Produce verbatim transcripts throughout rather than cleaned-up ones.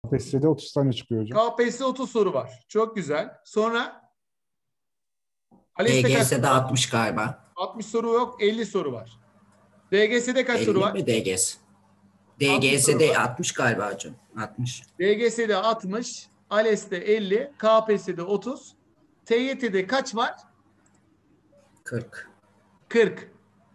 P S S'de otuz tane çıkıyor hocam. K P S S otuz soru var. Çok güzel. Sonra ALES'te kaç soru D G S'de var? altmış galiba. altmış soru yok. elli soru var. D G S'de kaç soru elli var? mi D G S? altmış soru D G S'de var. altmış galiba hocam. altmış. D G S'de altmış, ALES'te elli, K P S S'de otuz. T Y T'de kaç var? kırk. kırk.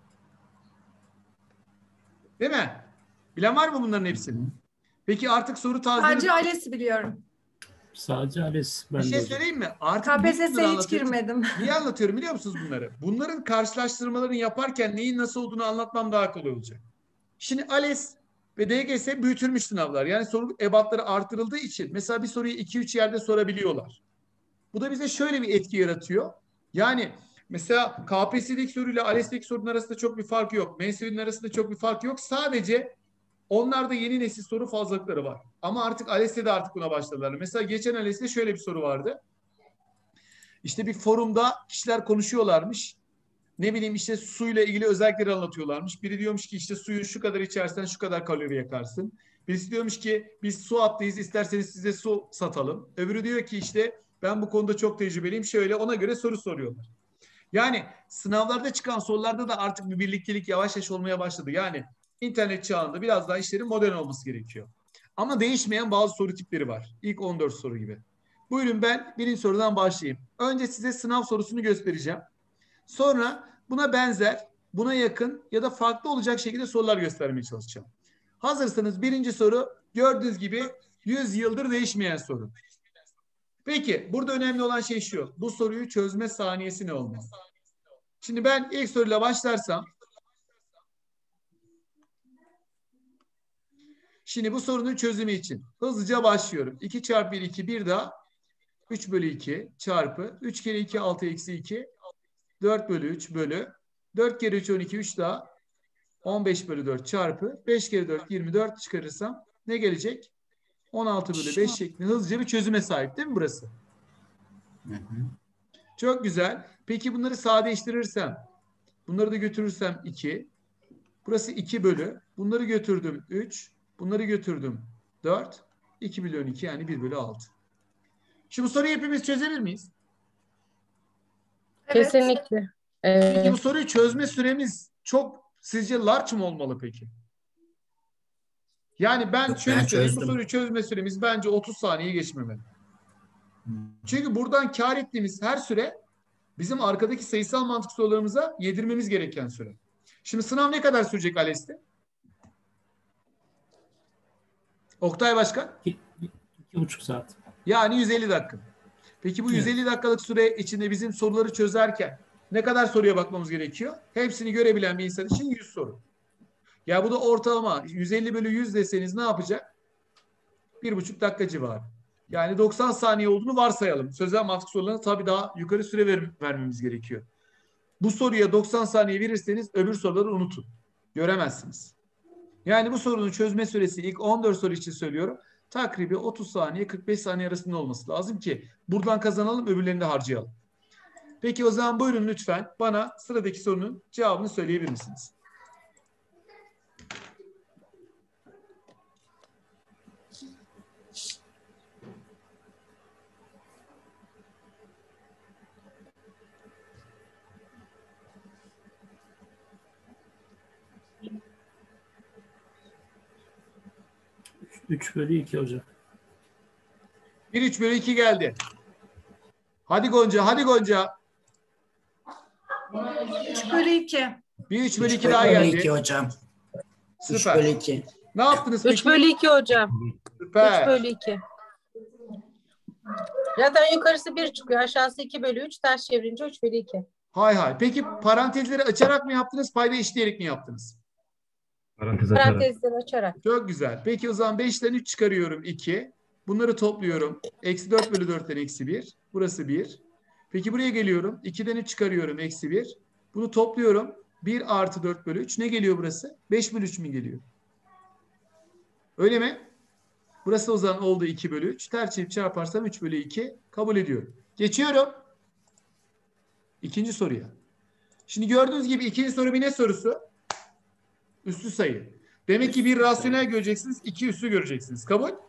Değil mi? Bilen var mı bunların hepsini? Peki artık soru tazeli. Sadece ALES'i biliyorum. Sadece ALES. Ben Bir şey de hocam. söyleyeyim mi? Artık K P niye S bunları S'ye hiç anlatıyorum? girmedim. Niye anlatıyorum biliyor musunuz bunları? Bunların karşılaştırmalarını yaparken neyin nasıl olduğunu anlatmam daha kolay olacak. Şimdi ALES ve D G S büyütülmüş sınavlar. Yani soru ebatları artırıldığı için mesela bir soruyu iki üç yerde sorabiliyorlar. Bu da bize şöyle bir etki yaratıyor. Yani mesela K P S S'deki soruyla ALES'teki sorunun arasında çok bir fark yok. M S U'nun arasında çok bir fark yok. Sadece onlarda yeni nesil soru fazlalıkları var. Ama artık ALES'te de artık buna başladılar. Mesela geçen ALES'te şöyle bir soru vardı. İşte bir forumda kişiler konuşuyorlarmış. Ne bileyim işte suyla ilgili özellikleri anlatıyorlarmış. Biri diyormuş ki işte suyu şu kadar içersen şu kadar kalori yakarsın. Birisi diyormuş ki biz su hattıyız, isterseniz size su satalım. Öbürü diyor ki işte ben bu konuda çok tecrübeliyim, şöyle, ona göre soru soruyorlar. Yani sınavlarda çıkan sorularda da artık bir birliktelik yavaş yavaş olmaya başladı. Yani internet çağında biraz daha işlerin modern olması gerekiyor. Ama değişmeyen bazı soru tipleri var. İlk on dört soru gibi. Buyurun, ben birinci sorudan başlayayım. Önce size sınav sorusunu göstereceğim. Sonra buna benzer, buna yakın ya da farklı olacak şekilde sorular göstermeye çalışacağım. Hazırsanız birinci soru, gördüğünüz gibi yüz yıldır değişmeyen soru. Peki burada önemli olan şey şu. Bu soruyu çözme saniyesi ne olmalı? Şimdi ben ilk soruyla başlarsam, şimdi bu sorunun çözümü için hızlıca başlıyorum. iki çarpı bir, iki, bir daha üç bölü iki çarpı üç kere iki, altı eksi iki, dört bölü üç bölü dört kere üç, on iki, üç daha on beş bölü dört çarpı beş kere dört, yirmi dört çıkarırsam ne gelecek? on altı bölü beş şeklinde hızlıca bir çözüme sahip değil mi burası? Hı hı. Çok güzel. Peki bunları sadeleştirirsem, bunları da götürürsem iki. Burası iki bölü. Bunları götürdüm üç. Bunları götürdüm dört. iki bölü on iki yani bir bölü altı. Şimdi bu soruyu hepimiz çözebilir miyiz? Evet. Kesinlikle. Peki Evet. bu soruyu çözme süremiz çok sizce large mı olmalı peki? Yani ben Yok, şöyle ben söyleyeyim, bu çözdüm. soruyu çözme süremiz bence otuz saniye geçmemeli. Çünkü buradan kar ettiğimiz her süre bizim arkadaki sayısal mantık sorularımıza yedirmemiz gereken süre. Şimdi sınav ne kadar sürecek ALES'te? Oktay Başkan? İki, iki buçuk saat. Yani yüz elli dakika. Peki bu yüz elli dakikalık süre içinde bizim soruları çözerken ne kadar soruya bakmamız gerekiyor? Hepsini görebilen bir insan için yüz soru. Ya bu da ortalama yüz elli bölü yüz deseniz ne yapacak? Bir buçuk dakika civarı. Yani doksan saniye olduğunu varsayalım. Sözel mantık sorularına tabii daha yukarı süre ver, vermemiz gerekiyor. Bu soruya doksan saniye verirseniz öbür soruları unutun. Göremezsiniz. Yani bu sorunun çözme süresi ilk on dört soru için söylüyorum. Takribi otuz saniye kırk beş saniye arasında olması lazım ki buradan kazanalım, öbürlerini de harcayalım. Peki o zaman buyurun lütfen bana sıradaki sorunun cevabını söyleyebilir misiniz? üç bölü iki hocam. bir üç bölü iki geldi. Hadi Gonca, hadi Gonca. üç bölü iki. Bir üç bölü üç iki daha bölü geldi. iki hocam. üç Süper. bölü iki. Ne yaptınız peki? üç bölü iki hocam. Süper. üç bölü iki. Zaten yukarısı bir çıkıyor. Aşağısı iki bölü üç. Ters çevirince üç bölü iki. Hay hay. Peki parantezleri açarak mı yaptınız, payda işleyerek mi yaptınız? Parantez açarak. Parantezleri açarak. Çok güzel. Peki o zaman beşten üç çıkarıyorum iki. Bunları topluyorum. Eksi dört bölü dörtten eksi bir. Burası bir. Peki buraya geliyorum. ikiden üç çıkarıyorum. Eksi bir. Bunu topluyorum. bir artı dört bölü üç. Ne geliyor burası? beş bölü üç mü geliyor? Öyle mi? Burası o zaman oldu iki bölü üç. Ters çevirip çarparsam üç bölü iki. Kabul ediyorum. Geçiyorum. İkinci soruya. Şimdi gördüğünüz gibi ikinci soru bir ne sorusu? Üslü sayı. Demek ki bir rasyonel göreceksiniz, iki üslü göreceksiniz. Kabul?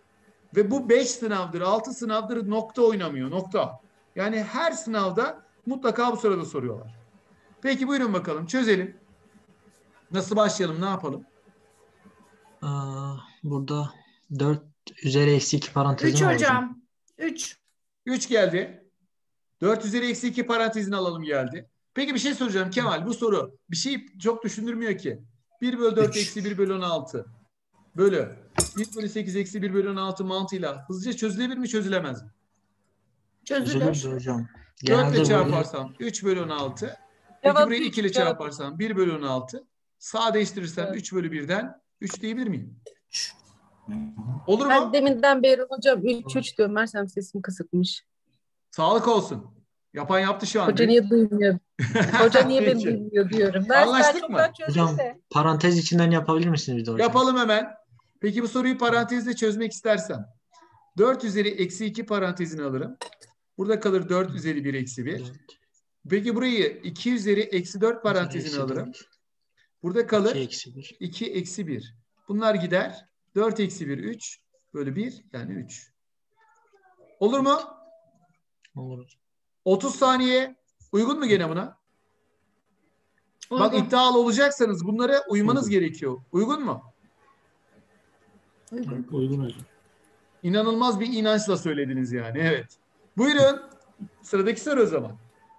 Ve bu beş sınavdır, altı sınavdır nokta oynamıyor. Nokta. Yani her sınavda mutlaka bu sırada soruyorlar. Peki buyurun bakalım çözelim. Nasıl başlayalım, ne yapalım? Aa, burada dört üzeri eksi iki parantezi üç mi var hocam. üç. üç geldi. dört üzeri eksi iki parantezini alalım geldi. Peki bir şey soracağım Kemal. Bu soru bir şey çok düşündürmüyor ki. bir bölü dört Üç. eksi bir bölü on altı bölü bir bölü sekiz eksi bir bölü on altı mantığıyla hızlıca çözülebilir mi, çözülemez mi? Çözülür. Çözülür hocam. dört Genelde ile böyle çarparsam üç bölü on altı. Peki Cevap burayı üç, iki ile cevap çarparsam bir bölü on altı. Sadeleştirirsem Evet. üç bölü birden üç diyebilir miyim? Olur Ben mu? deminden beri hocam üç üç diyorum. Mersem sesim kısıkmış. Sağlık olsun. Yapan yaptı şu an. Hoca niye duymuyor? Hoca niye beni Peki. duymuyor diyorum. Dersler Anlaştık çok mı? daha hocam çözülse. parantez içinden yapabilir misiniz bir de hocam? Yapalım hemen. Peki bu soruyu parantezle çözmek istersem dört üzeri eksi iki parantezini alırım. Burada kalır dört üzeri bir eksi bir. dört, Peki burayı iki üzeri eksi dört parantezini eksi alırım. dört, Burada kalır iki eksi bir. iki eksi bir. Bunlar gider. dört eksi bir üç bölü bir yani üç. Olur mu? Olur hocam. otuz saniye. Uygun mu gene buna? Bak Uygun. iddialı olacaksanız bunlara uymanız Uygun. gerekiyor. Uygun mu? Uygun. Uygun hocam. İnanılmaz bir inançla söylediniz yani. Evet. Buyurun. Sıradaki soru o zaman.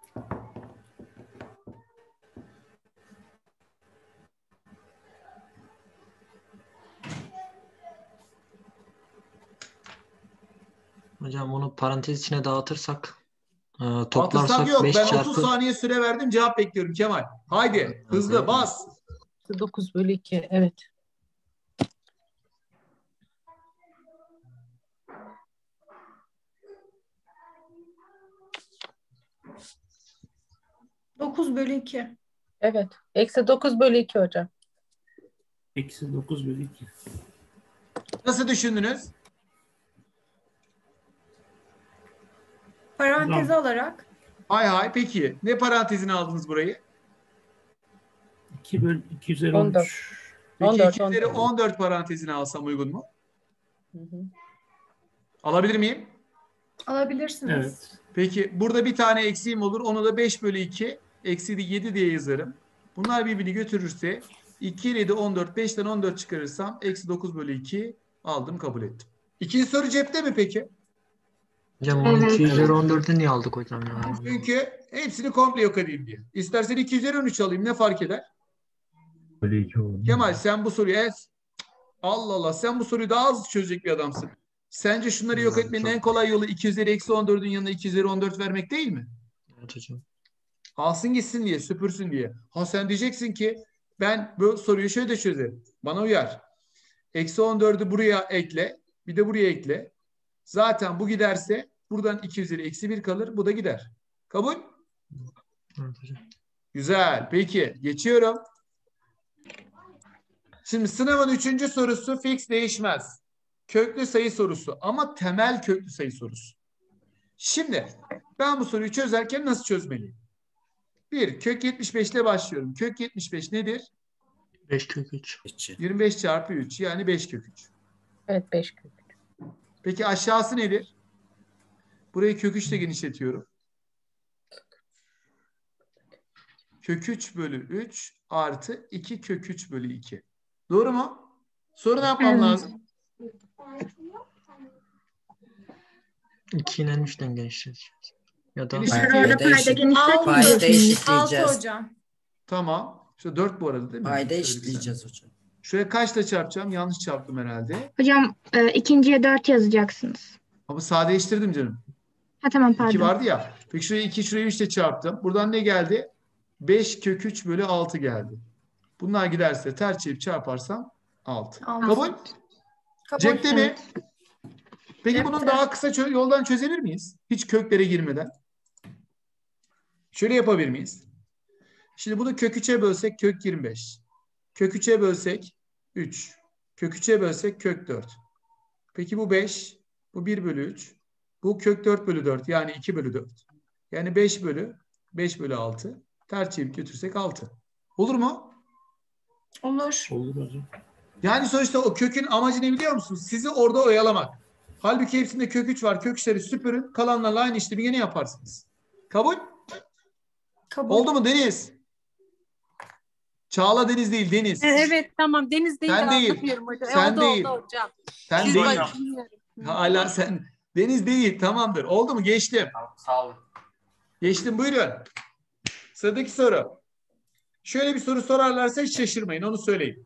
Hocam onu parantez içine dağıtırsak e, Atırsak toplarsak yok. beş Ben çarpı otuz saniye süre verdim. Cevap bekliyorum Kemal. Haydi. Hızlı bas. dokuz bölü iki. Evet. dokuz bölü iki. Evet. Eksi dokuz bölü iki hocam. Eksi dokuz bölü iki. Nasıl düşündünüz? Parantez Hocam. alarak Hay hay. Peki. Ne parantezini aldınız burayı? iki bölü iki üzeri on on dört. üç. Peki on dört, iki üzeri on dört. on dört parantezini alsam uygun mu? Hı hı. Alabilir miyim? alabilirsiniz. Evet. Peki burada bir tane eksiğim olur. Onu da beş bölü iki eksi de yedi diye yazarım. Bunlar birbirini götürürse iki ile de on dört. beşten on dört çıkarırsam eksi dokuz bölü iki aldım, kabul ettim. İkinci soru cepte mi peki? hocam onu iki üzeri on dördü niye aldık hocam ya? Çünkü hepsini komple yok edeyim diye. İstersen iki üzeri on üç alayım, ne fark eder? Bölü iki oldu. Kemal sen bu soruyu es. Allah Allah, sen bu soruyu daha hızlı çözecek bir adamsın. Sence şunları yok Evet, etmenin çok- en kolay yolu iki üzeri eksi on dördün yanına iki üzeri on dört vermek değil mi? Evet hocam. Alsın gitsin diye, süpürsün diye. Ha sen diyeceksin ki ben bu soruyu şöyle çözerim. Bana uyar. Eksi on dördü buraya ekle. Bir de buraya ekle. Zaten bu giderse buradan iki üzeri eksi bir kalır. Bu da gider. Kabul? Evet hocam. Güzel. Peki. Geçiyorum. Şimdi sınavın üçüncü sorusu fix değişmez. Köklü sayı sorusu ama temel köklü sayı sorusu. Şimdi ben bu soruyu çözerken nasıl çözmeliyim? Bir, kök yetmiş beş ile başlıyorum. Kök yetmiş beş nedir? beş kök üç. İki. yirmi beş çarpı üç yani beş kök üç. Evet beş kök. Peki aşağısı nedir? Burayı kök üç ile genişletiyorum. Kök üç bölü üç artı iki kök üç bölü iki. Doğru mu? Soru ne yapmam Evet. lazım? iki ile üçten genişleteceğiz. Ya da Genişlet- Sonra orada Payda payda eşit- genişletmiyorsunuz. Payda altı eşitleyeceğiz. hocam. Tamam. İşte dört bu arada değil mi? Payda Şöyle bir eşitleyeceğiz hocam. saniye. Şuraya kaçla çarpacağım? Yanlış çarptım herhalde. Hocam e, ikinciye dört yazacaksınız. Ama sadeleştirdim canım. Ha tamam iki pardon. vardı ya. Peki şuraya iki, şuraya üç ile çarptım. Buradan ne geldi? beş kök üç bölü altı geldi. Bunlar giderse ters çevirip çarparsam altı. Altı. Kabul? Kabul. Cepte mi? Peki Cepte. bunun daha kısa çö- yoldan çözebilir miyiz? Hiç köklere girmeden. Şöyle yapabilir miyiz? Şimdi bunu kök üçe bölsek kök yirmi beş. Kök üçe bölsek üç. Kök üçe bölsek kök dört. Peki bu beş. Bu bir bölü üç. Bu kök dört bölü dört. Yani iki bölü dört. Yani beş bölü beş bölü altı. Ters çevirip götürsek altı. Olur mu? Olur. Olur hocam. Yani sonuçta o kökün amacı ne biliyor musunuz? Sizi orada oyalamak. Halbuki hepsinde kök üç var. Kök üçleri süpürün. Kalanlarla aynı işlemi yine yaparsınız. Kabul? Kabul. Oldu mu Deniz? Çağla Deniz değil, Deniz. E, Evet tamam. Deniz değil. Sen değil. Hatırlıyorum hocam. E, Sen oldu, değil. oldu hocam. Sen Siz değil. bak- bilmiyorum. Hala sen. Deniz değil. Tamamdır. Oldu mu? Geçtim. Sağ olun. Geçtim. Buyurun. Sıradaki soru. Şöyle bir soru sorarlarsa hiç şaşırmayın. Onu söyleyeyim.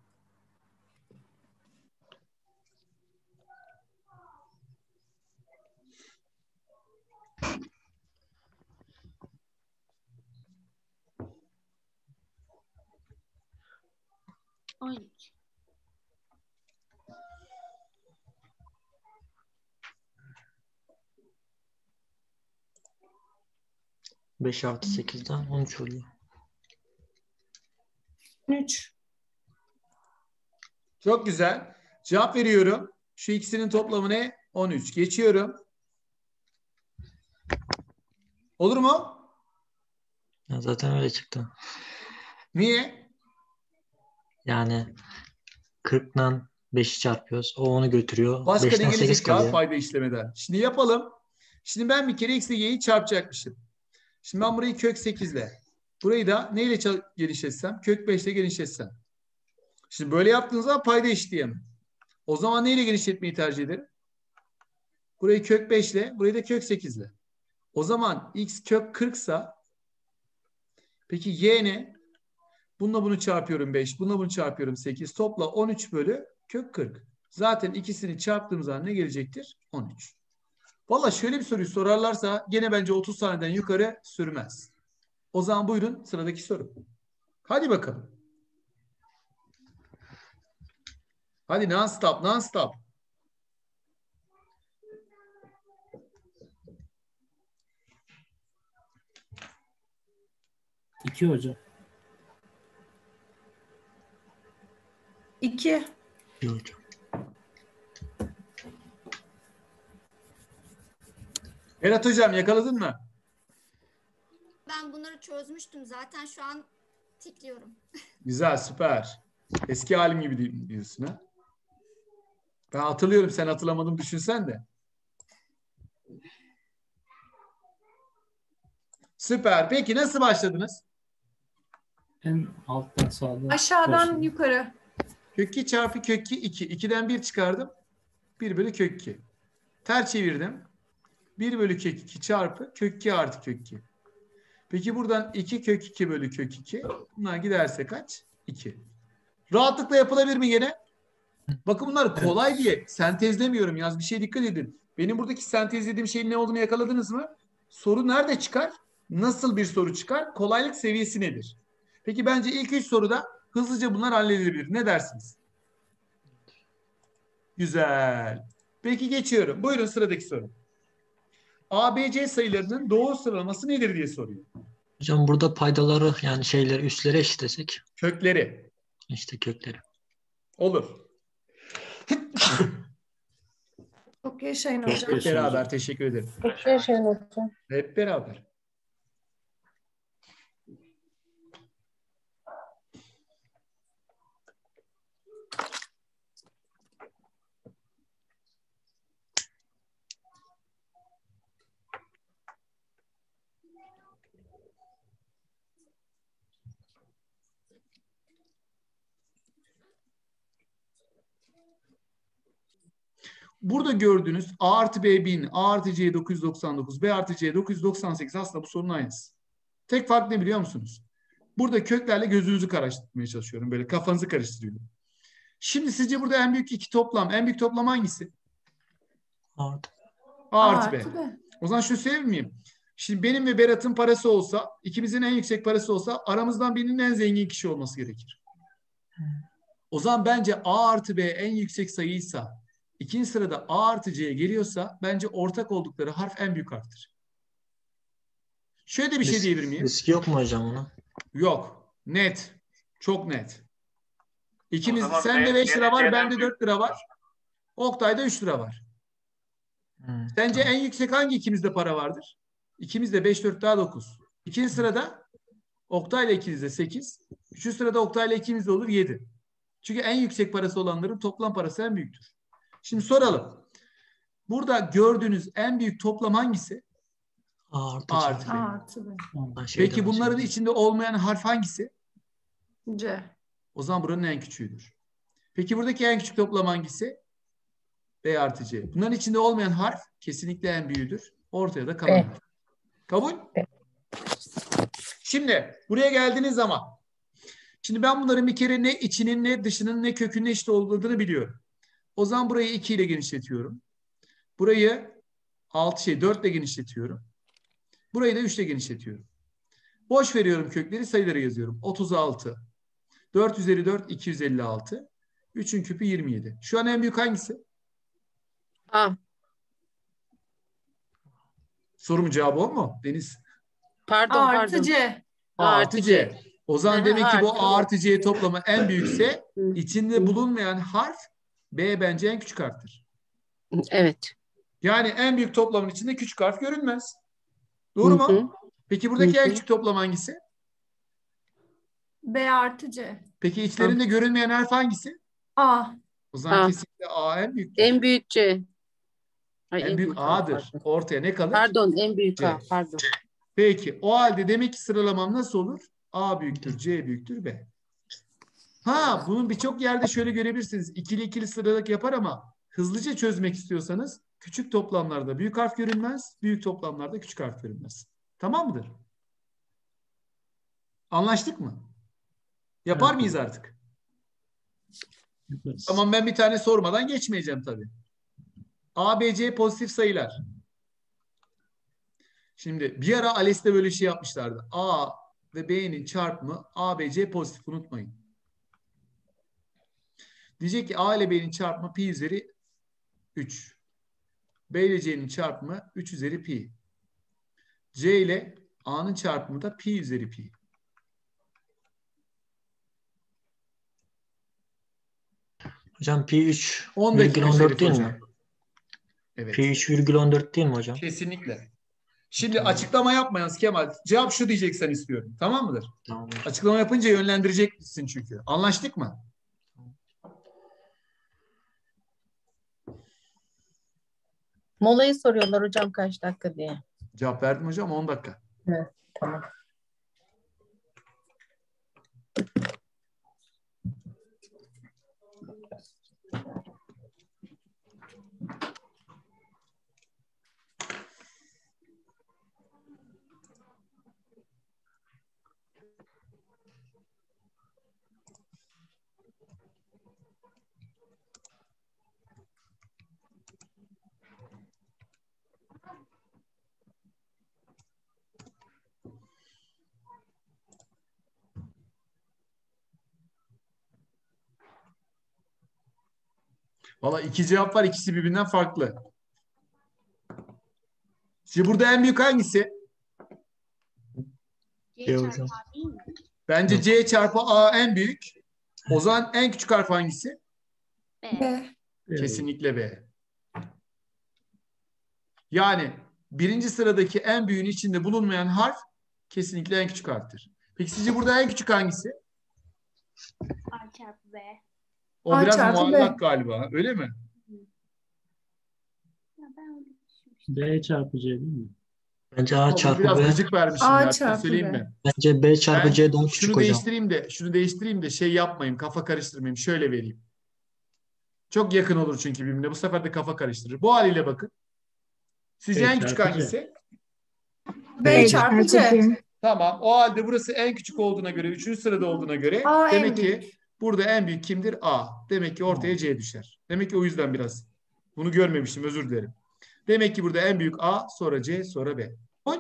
Ay. beş artı sekizden on üç oluyor. üç. Çok güzel. Cevap veriyorum. Şu ikisinin toplamı ne? on üç. Geçiyorum. Olur mu? Ya zaten öyle çıktı. Niye? Yani kırktan beşi çarpıyoruz. O onu götürüyor. Başka ne beşten sekiz gelecek ya kalıyor. fayda işlemeden? Şimdi yapalım. Şimdi ben bir kere x ile y'yi çarpacakmışım. Şimdi ben burayı kök sekiz ile. Burayı da neyle ça- genişletsem? Kök beş ile genişletsem. Şimdi böyle yaptığınız zaman payda eşitleyemem. O zaman neyle genişletmeyi tercih ederim? Burayı kök beş ile, burayı da kök sekiz ile. O zaman x kök kırk ise peki y ne? Bununla bunu çarpıyorum beş, bununla bunu çarpıyorum sekiz. Topla on üç bölü kök kırk. Zaten ikisini çarptığım zaman ne gelecektir? on üç. Valla şöyle bir soruyu sorarlarsa gene bence otuz taneden yukarı sürmez. O zaman buyurun sıradaki soru. Hadi bakalım. Hadi non stop, non stop. İki hocam. iki. İyi hocam. Berat hocam yakaladın mı? Ben bunları çözmüştüm zaten şu an tikliyorum. Güzel, süper. Eski halim gibi di- diyorsun ha. Ben hatırlıyorum, sen hatırlamadım düşünsen de. Süper. Peki nasıl başladınız? En alttan sağdan. Aşağıdan başlayalım. yukarı. Kök iki çarpı kök iki, iki. ikiden bir çıkardım. bir bölü kök iki. Ters çevirdim. bir bölü kök iki çarpı kök iki artı kök iki. Peki buradan iki kök iki bölü kök iki. Bunlar giderse kaç? iki. Rahatlıkla yapılabilir mi gene? Bakın bunlar kolay diye sentezlemiyorum. Yaz bir şeye dikkat edin. Benim buradaki sentezlediğim şeyin ne olduğunu yakaladınız mı? Soru nerede çıkar? Nasıl bir soru çıkar? Kolaylık seviyesi nedir? Peki bence ilk üç soruda hızlıca bunlar halledilebilir. Ne dersiniz? Güzel. Peki geçiyorum. Buyurun sıradaki soru. A B C sayılarının doğru sıralaması nedir diye soruyor. Hocam burada paydaları yani şeyleri üstlere eşitlesek Kökleri. işte kökleri. Olur. Çok yaşayın Çok hocam. Hep yaşayın beraber hocam. teşekkür ederim. Çok yaşayın hocam. Hep beraber. Burada gördüğünüz A artı B bin, A artı C dokuz yüz doksan dokuz, B artı C dokuz yüz doksan sekiz aslında bu sorunun aynısı. Tek fark ne biliyor musunuz? Burada köklerle gözünüzü karıştırmaya çalışıyorum. Böyle kafanızı karıştırıyorum. Şimdi sizce burada en büyük iki toplam, en büyük toplam hangisi? Artı. A artı B. Artı B. O zaman şunu söyleyeyim miyim? Şimdi benim ve Berat'ın parası olsa, ikimizin en yüksek parası olsa aramızdan birinin en zengin kişi olması gerekir. O zaman bence A artı B en yüksek sayıysa, ikinci sırada A artı C'ye geliyorsa bence ortak oldukları harf en büyük harftir. Şöyle de bir şey Risk- diyebilir miyim? Riski yok mu hocam ona? Yok. Net. Çok net. İkimiz, O zaman sende B- beş lira var, C'den bende büyük. dört lira var. Oktay'da üç lira var. Hmm, Sence tamam. en yüksek hangi ikimizde para vardır? İkimizde beş, dört daha dokuz. İkinci sırada Oktay'la ikinizde sekiz. Üçüncü sırada Oktay'la ikimizde olur yedi. Çünkü en yüksek parası olanların toplam parası en büyüktür. Şimdi soralım. Burada gördüğünüz en büyük toplam hangisi? A artı A C. artı B. A artı B. Ha, şeyde Peki var, bunların şeyde. içinde olmayan harf hangisi? C. O zaman buranın en küçüğüdür. Peki buradaki en küçük toplam hangisi? B artı C. Bunların içinde olmayan harf kesinlikle en büyüğüdür. Ortaya da kalan B. harf. Kabul? B. Şimdi buraya geldiğiniz zaman şimdi ben bunların bir kere ne içinin ne dışının ne kökünün eşit olduğunu biliyorum. O zaman burayı iki ile genişletiyorum. Burayı altı şey dört ile genişletiyorum. Burayı da üç ile genişletiyorum. Boş veriyorum kökleri, sayıları yazıyorum. otuz altı. dört üzeri dört iki yüz elli altı. üçün küpü yirmi yedi. Şu an en büyük hangisi? A. Sorumun cevabı o mu Deniz? Pardon A artı pardon. C. A artı C. O zaman Aha, demek ki bu artı A artı C toplamı en büyükse Hı. içinde bulunmayan harf B bence en küçük harftir. Evet. Yani en büyük toplamın içinde küçük harf görünmez. Doğru Hı hı. mu? Peki buradaki Hı en hı. küçük toplam hangisi? B artı C. Peki içlerinde görünmeyen harf hangisi? A. O zaman A. kesinlikle A en büyüktür. En büyük C. Ay, En büyük A, A'dır. pardon. Ortaya ne kalır? Pardon en büyük C. A. Pardon. Peki o halde demek ki sıralamam nasıl olur? A büyüktür, C büyüktür, B. Ha bunun birçok yerde şöyle görebilirsiniz. İkili ikili sıralık yapar ama hızlıca çözmek istiyorsanız küçük toplamlarda büyük harf görünmez, büyük toplamlarda küçük harf görünmez. Tamam mıdır? Anlaştık mı? Yapar Evet. mıyız artık? Yaparız. Tamam ben bir tane sormadan geçmeyeceğim tabii. A, B, C pozitif sayılar. Şimdi bir ara ALES'te böyle şey yapmışlardı. A ve B'nin çarpımı A, B, C pozitif unutmayın. Diyecek ki A ile B'nin çarpımı pi üzeri üç. B ile C'nin çarpımı üç üzeri pi. C ile A'nın çarpımı da pi üzeri pi. Hocam pi üç on virgül dakika on Şerif dört değil hocam. mi? Evet. Pi üç virgül on dört değil mi hocam? Kesinlikle. Şimdi Tamam. açıklama yapmayınız Kemal. Cevap şu diyeceksen istiyorum. Tamam mıdır? Tamam. Açıklama yapınca yönlendireceksin çünkü. Anlaştık mı? Molayı soruyorlar hocam kaç dakika diye. Cevap verdim hocam on dakika. Evet, tamam. Valla iki cevap var. İkisi birbirinden farklı. Şimdi burada en büyük hangisi? C hocam. Bence C çarpı A en büyük. O zaman en küçük harf hangisi? B. Evet. Kesinlikle B. Yani birinci sıradaki en büyüğün içinde bulunmayan harf kesinlikle en küçük harftir. Peki sizce burada en küçük hangisi? A çarpı B. O A biraz çarpı muallak B. galiba. Öyle mi? B çarpı C değil mi? Bence Ama A bu çarpı biraz B. gıcık vermişim A ya. Size çarpı söyleyeyim B. mi? Bence B çarpı Ben C daha şunu küçük hocam. değiştireyim de şunu değiştireyim de şey yapmayayım. Kafa karıştırmayayım. Şöyle vereyim. Çok yakın olur çünkü birbirine. Bu sefer de kafa karıştırır. Bu haliyle bakın. Sizce B en küçük çarpı C. hangisi? B çarpı C. Tamam. O halde burası en küçük olduğuna göre, üçüncü sırada olduğuna göre A en demek büyük. ki burada en büyük kimdir? A. Demek ki ortaya C düşer. Demek ki o yüzden biraz bunu görmemiştim. Özür dilerim. Demek ki burada en büyük A, sonra C, sonra B. Oy.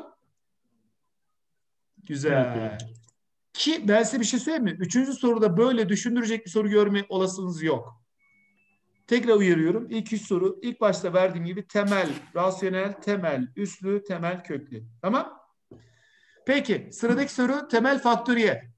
Güzel. Evet. Ki ben size bir şey söyleyeyim mi? Üçüncü soruda böyle düşündürecek bir soru görme olasılığınız yok. Tekrar uyarıyorum. İlk üç soru ilk başta verdiğim gibi temel, rasyonel, temel, üslü, temel, köklü. Tamam? Peki sıradaki soru temel faktöriyel.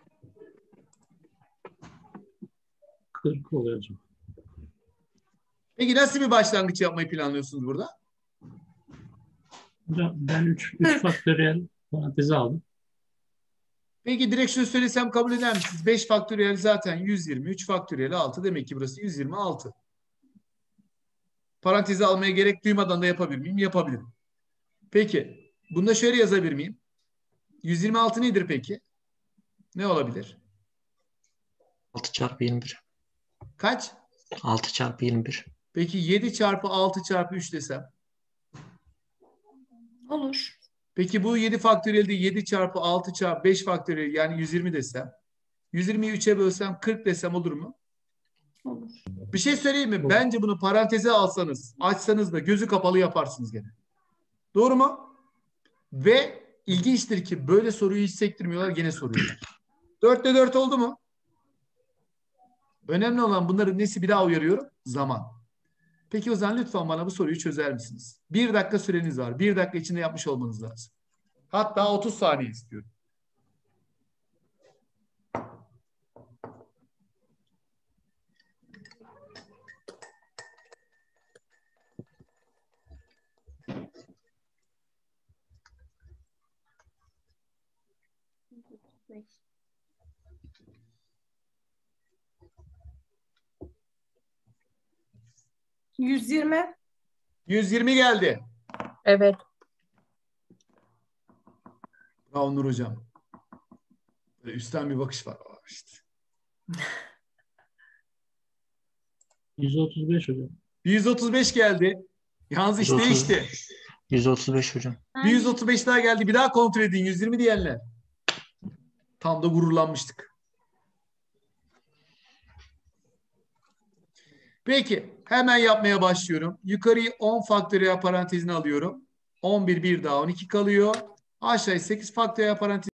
kırk oluyor hocam. Peki nasıl bir başlangıç yapmayı planlıyorsunuz burada? Hocam ben üç faktöriyel parantezi aldım. Peki direkt şunu söylesem kabul eder misiniz? beş faktöriyel zaten yüz yirmi. üç faktöriyel altı. Demek ki burası yüz yirmi altı. Parantezi almaya gerek duymadan da yapabilir miyim? Yapabilirim. Peki. Bunu da şöyle yazabilir miyim? yüz yirmi altı nedir peki? Ne olabilir? altı çarpı yirmi bir. Kaç? altı çarpı yirmi bir. Peki yedi çarpı altı çarpı üç desem? Olur. Peki bu yedi faktöriyelde yedi çarpı altı çarpı beş faktöriyel yani yüz yirmi desem? yüz yirmiyi üçe bölsem kırk desem olur mu? Olur. Bir şey söyleyeyim mi? Bence bunu paranteze alsanız, açsanız da gözü kapalı yaparsınız gene. Doğru mu? Ve ilginçtir ki böyle soruyu hiç sektirmiyorlar, gene soruyorlar. dörtte dört oldu mu? Önemli olan bunların nesi, bir daha uyarıyorum? Zaman. Peki o zaman lütfen bana bu soruyu çözer misiniz? Bir dakika süreniz var. Bir dakika içinde yapmış olmanız lazım. Hatta otuz saniye istiyorum. yüz yirmi. yüz yirmi geldi. Evet. Bravo Nur Hocam. Böyle üstten bir bakış var. Aa, işte. yüz otuz beş hocam. yüz otuz beş geldi. Yalnız iş yüz otuz değişti. yüz otuz beş hocam. Bir yüz otuz beş daha geldi. Bir daha kontrol edin. yüz yirmi diyenler. Tam da gururlanmıştık. Peki. Hemen yapmaya başlıyorum. Yukarıyı on faktöriyel parantezine alıyorum. on bir bir daha on iki kalıyor. Aşağıya sekiz faktöriyel parantez